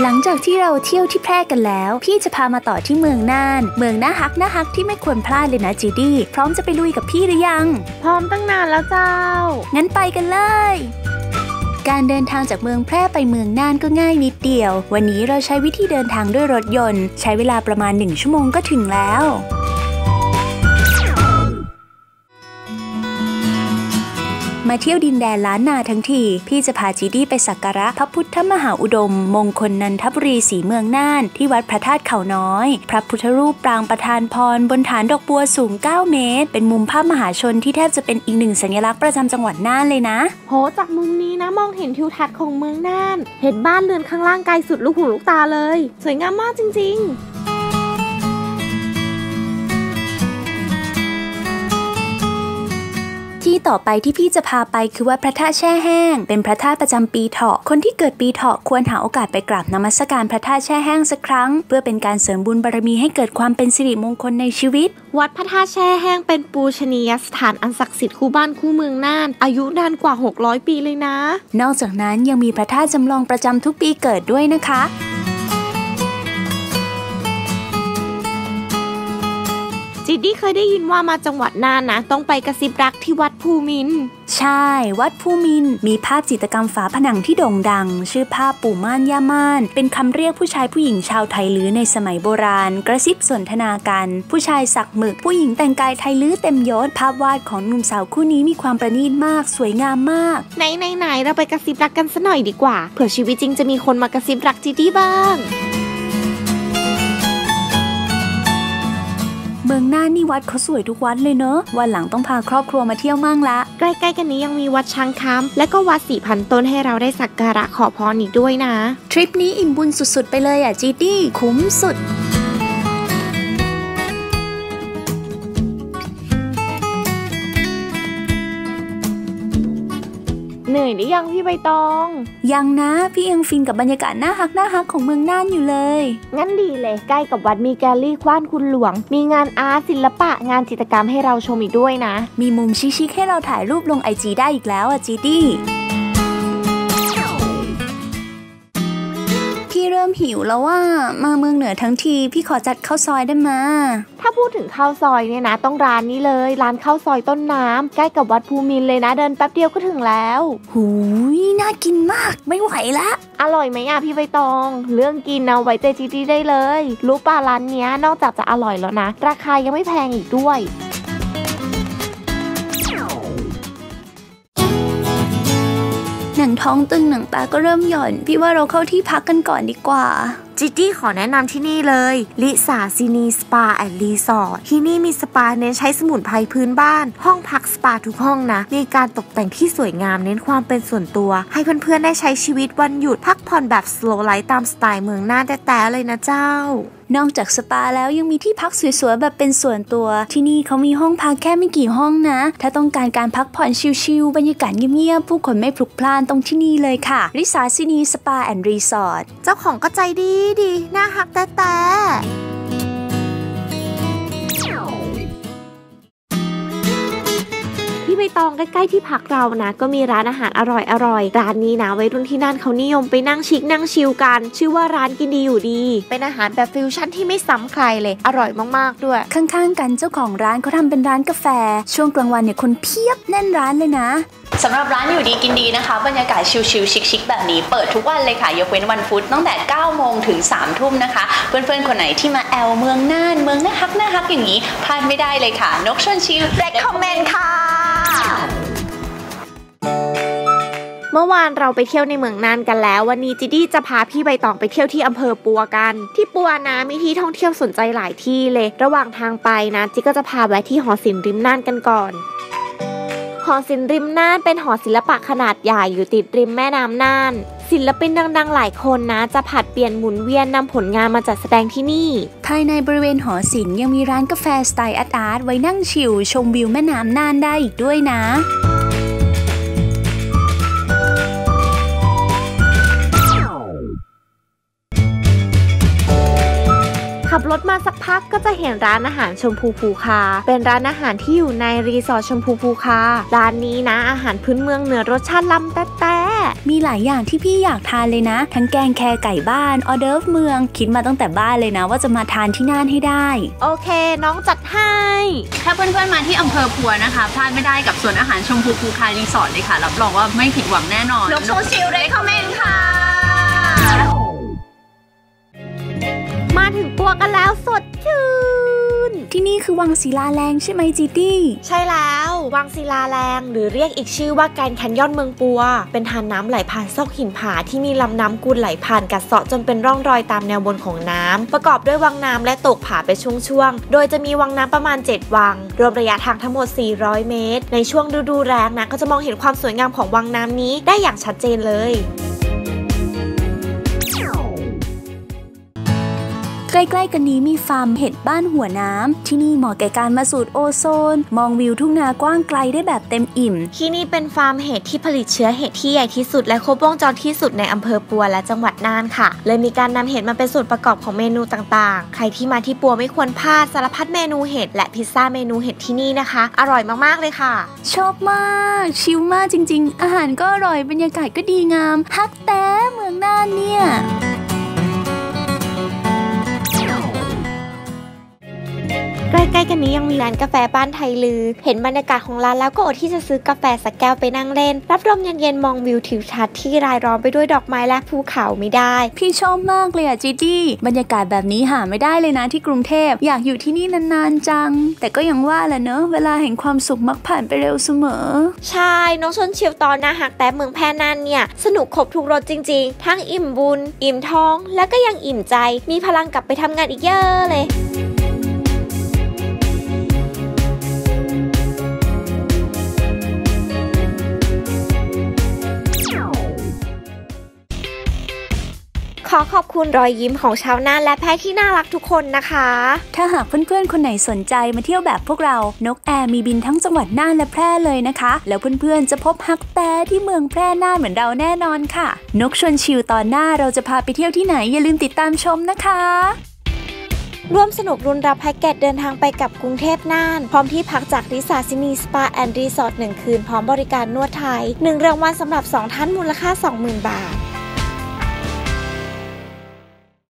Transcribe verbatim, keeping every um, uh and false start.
หลังจากที่เราเที่ยวที่แพร่กันแล้วพี่จะพามาต่อที่เมืองน่านเมืองน่าฮักน่าฮักที่ไม่ควรพลาดเลยนะจีดี้พร้อมจะไปลุยกับพี่หรือยังพร้อมตั้งนานแล้วเจ้างั้นไปกันเลยการเดินทางจากเมืองแพร่ไปเมืองน่านก็ง่ายนิดเดียววันนี้เราใช้วิธีเดินทางด้วยรถยนต์ใช้เวลาประมาณหนึ่งชั่วโมงก็ถึงแล้วมาเที่ยวดินแดนล้านนาทั้งทีพี่จะพาจีดี้ไปสักการะพระพุทธมหาอุดมมงคลนันทบุรีศรีเมืองน่านที่วัดพระธาตุเขาน้อยพระพุทธรูปปรางประทานพรบนฐานดอกบัวสูงเก้าเมตรเป็นมุมภาพมหาชนที่แทบจะเป็นอีกหนึ่งสัญลักษณ์ประจำจังหวัดน่านเลยนะโหจากมุมนี้นะมองเห็นทิวทัศน์ของเมืองน่านเห็นบ้านเรือนข้างล่างไกลสุดลูกหูลูกตาเลยสวยงามมากจริงๆที่ต่อไปที่พี่จะพาไปคือวัดพระธาตุแช่แห้งเป็นพระธาตุประจำปีเถาะคนที่เกิดปีเถาะควรหาโอกาสไปกราบนมัสการพระธาตุแช่แห้งสักครั้งเพื่อเป็นการเสริมบุญบารมีให้เกิดความเป็นสิริมงคลในชีวิตวัดพระธาตุแช่แห้งเป็นปูชนียสถานอันศักดิ์สิทธิ์คู่บ้านคู่เมืองน่านอายุนานกว่าหกร้อยปีเลยนะนอกจากนั้นยังมีพระธาตุจำลองประจำทุกปีเกิดด้วยนะคะจีดี้เคยได้ยินว่ามาจังหวัดน่านนะต้องไปกระซิบรักที่วัดภูมินทร์ใช่วัดภูมินทร์มีภาพจิตรกรรมฝาผนังที่โด่งดังชื่อภาพปู่ม่านย่าม่านเป็นคำเรียกผู้ชายผู้หญิงชาวไทลื้อในสมัยโบราณกระซิบสนทนากันผู้ชายสักหมึกผู้หญิงแต่งกายไทลื้อเต็มยศภาพวาดของหนุ่มสาวคู่นี้มีความประณีตมากสวยงามมากไหนไหนไหนเราไปกระซิบรักกันซะหน่อยดีกว่าเผื่อชีวิตจริงจะมีคนมากระซิบรักจีดี้บ้างเมืองน่านนี่วัดเขาสวยทุกวัดเลยเนอะวันหลังต้องพาครอบครัวมาเที่ยวมั่งละใกล้ๆกันนี้ยังมีวัดช้างคำและก็วัดสี่พันต้นให้เราได้สักการะขอพรอีกด้วยนะทริปนี้อิ่มบุญสุดๆไปเลยอ่ะจีดี้คุ้มสุดเหนื่อยหรือยังพี่ใบตองยังนะพี่ยังฟินกับบรรยากาศน่าฮักน่าฮักของเมืองน่านอยู่เลยงั้นดีเลยใกล้กับวัดมีแกลลี่คว้านคุณหลวงมีงานอาร์ตศิลปะงานจิตรกรรมให้เราชมอีกด้วยนะมีมุมชิคๆให้เราถ่ายรูปลงไอจีได้อีกแล้วอ่ะจีดี้พี่เริ่มหิวแล้วว่ามาเมืองเหนือทั้งทีพี่ขอจัดข้าวซอยได้มาถ้าพูดถึงข้าวซอยเนี่ยนะต้องร้านนี้เลยร้านข้าวซอยต้นน้ำใกล้กับวัดภูมินทร์เลยนะเดินแป๊บเดียวก็ถึงแล้วหูยน่ากินมากไม่ไหวละอร่อยไหมอ่ะพี่ใบตองเรื่องกินเอาไว้ใจจีดี้ได้เลยรู้ป่ะร้านเนี้ยนอกจากจะอร่อยแล้วนะราคายังไม่แพงอีกด้วยหนังท้องตึงหนังตาก็เริ่มหย่อนพี่ว่าเราเข้าที่พักกันก่อนดีกว่าจิตี้ขอแนะนำที่นี่เลยลิสาซินีสปาแอนด์รีสอร์ทที่นี่มีสปาเน้นใช้สมุนไพรพื้นบ้านห้องพักสปาทุกห้องนะมีการตกแต่งที่สวยงามเน้นความเป็นส่วนตัวให้เพื่อนๆได้ใช้ชีวิตวันหยุดพักผ่อนแบบสโลว์ไลฟ์ตามสไตล์เมืองน่านแต่ๆเลยนะเจ้านอกจากสปาแล้วยังมีที่พักสวยๆแบบเป็นส่วนตัวที่นี่เขามีห้องพักแค่ไม่กี่ห้องนะถ้าต้องการการพักผ่อนชิลๆบรรยากาศเงียบๆผู้คนไม่พลุกพล่านตรงที่นี่เลยค่ะริสาซินีสปาแอนด์รีสอร์ทเจ้าของก็ใจดีดีน่าฮักแต่แต่พี่ใบตองใกล้ๆที่พักเรานะก็มีร้านอาหารอร่อยๆร้านนี้นะวัยรุ่นที่นั่นเขานิยมไปนั่งชิคนั่งชิลกันชื่อว่าร้านกินดีอยู่ดีเป็นอาหารแบบฟิวชั่นที่ไม่ซ้ำใครเลยอร่อยมากๆด้วยข้างๆกันเจ้าของร้านเขาทำเป็นร้านกาแฟช่วงกลางวันเนี่ยคนเพียบแน่นร้านเลยนะสำหรับร้านอยู่ดีกินดีนะคะบรรยากาศชิลๆชิคๆแบบนี้เปิดทุกวันเลยค่ะยกเว้นวันพุธตั้งแต่เก้าโมงถึงสามทุ่มนะคะเพื่อนๆคนไหนที่มาแอลเมืองน่านเมืองน่าฮักน่าฮักอย่างนี้พลาดไม่ได้เลยค่ะนกชวนชิลเรคคอมเมนต์ค่ะเมื่อวานเราไปเที่ยวในเมืองน่านกันแล้ววันนี้จิดี้จะพาพี่ใบตองไปเที่ยวที่อำเภอปัวกันที่ปัวนะมีที่ท่องเที่ยวสนใจหลายที่เลยระหว่างทางไปนะจิก็จะพาแวะที่หอศิลป์ริมน่านกันก่อนหอศิลป์ริมน่านเป็นหอศิลปะขนาดใหญ่อยู่ติดริมแม่น้ำน่านศิลปินดังๆหลายคนนะจะผัดเปลี่ยนหมุนเวียนนำผลงานมาจัดแสดงที่นี่ภายในบริเวณหอศิลป์ยังมีร้านกาแฟสไตล์อาร์ตๆไว้นั่งชิลชมวิวแม่น้ำน่านได้อีกด้วยนะขับรถมาสักพักก็จะเห็นร้านอาหารชมพูภูคาเป็นร้านอาหารที่อยู่ในรีสอร์ทชมพูภูคาร้านนี้นะอาหารพื้นเมืองเหนือรสชาติล้ำแต่มีหลายอย่างที่พี่อยากทานเลยนะทั้งแกงแคไก่บ้านออเดิร์ฟเมืองคิดมาตั้งแต่บ้านเลยนะว่าจะมาทานที่น่านให้ได้โอเคน้องจัดให้ถ้าเพื่อนๆมาที่อำเภอปัวนะคะพลาดไม่ได้กับสวนอาหารชมพูภูคารีสอร์ทเลยค่ะรับรองว่าไม่ผิดหวังแน่นอนนกโชชิลเลยคอมเมนต์ค่ะมาถึงปัวกันแล้วสดชื่นที่นี่คือวังศิลาแรงใช่ไหมจีตี้ใช่แล้ววังศิลาแรงหรือเรียกอีกชื่อว่าแกรนด์แคนยอนเมืองปัวเป็นทานน้ำไหลผ่านซอกหินผาที่มีลำน้ำกุลไหลผ่านกัดเซาะจนเป็นร่องรอยตามแนวบนของน้ำประกอบด้วยวังน้ำและตกผาเป็นช่วงๆโดยจะมีวังน้ำประมาณเจ็ดวังรวมระยะทางทั้งหมดสี่ร้อยเมตรในช่วงฤดูแล้งนะก็จะมองเห็นความสวยงามของวังน้ำนี้ได้อย่างชัดเจนเลยใกล้ๆกันนี้มีฟาร์มเห็ดบ้านหัวน้ำที่นี่เหมาะแก่การมาสูดโอโซนมองวิวทุ่งนากว้างไกลได้แบบเต็มอิ่มที่นี่เป็นฟาร์มเห็ดที่ผลิตเชื้อเห็ดที่ใหญ่ที่สุดและครบวงจรที่สุดในอำเภอปัวและจังหวัดน่านค่ะเลยมีการนำเห็ดมาเป็นส่วนประกอบของเมนูต่างๆใครที่มาที่ปัวไม่ควรพลาดสารพัดเมนูเห็ดและพิซซ่าเมนูเห็ดที่นี่นะคะอร่อยมากๆเลยค่ะชอบมากชิลมากจริงๆอาหารก็อร่อยบรรยากาศก็ดีงามฮักแต่เมืองน่านเนี่ยใกล้ๆกันนี้ยังมีร้านกาแฟบ้านไทยลือเห็นบรรยากาศของร้านแล้วก็อดที่จะซื้อกาแฟสักแก้วไปนั่งเล่นรับลมเย็นๆมองวิวทิวทัศน์ที่รายล้อมไปด้วยดอกไม้และภูเขาไม่ได้พี่ชอบมากเลยอะจีดี้บรรยากาศแบบนี้หาไม่ได้เลยนะที่กรุงเทพอยากอยู่ที่นี่นานๆจังแต่ก็ยังว่าแหละเนอะเวลาแห่งความสุขมักผ่านไปเร็วเสมอใช่น้องชนเชียวตอนนะหักแต่เมืองแพน่านเนี่ยสนุกครบทุกรสจริงๆทั้งอิ่มบุญอิ่มท้องและก็ยังอิ่มใจมีพลังกลับไปทำงานอีกเยอะเลยขอขอบคุณรอยยิ้มของชาวน่านและแพะที่น่ารักทุกคนนะคะถ้าหากเพื่อนๆคนไหนสนใจมาเที่ยวแบบพวกเรานกแอร์มีบินทั้งจังหวัดน่านและแพร่เลยนะคะแล้วเพื่อนๆจะพบฮักแต่ที่เมืองแพร่น่านเหมือนเราแน่นอนค่ะนกชวนชิลตอนหน้าเราจะพาไปเที่ยวที่ไหนอย่าลืมติดตามชมนะคะร่วมสนุกรุนรับแพ็กเกจเดินทางไปกับกรุงเทพน่านพร้อมที่พักจากริซาซินีสปาแอนด์รีสอร์ทหนึ่งคืนพร้อมบริการนวดไทยหนึ่งรางวัลสำหรับสองท่านมูลค่า สองหมื่น บาท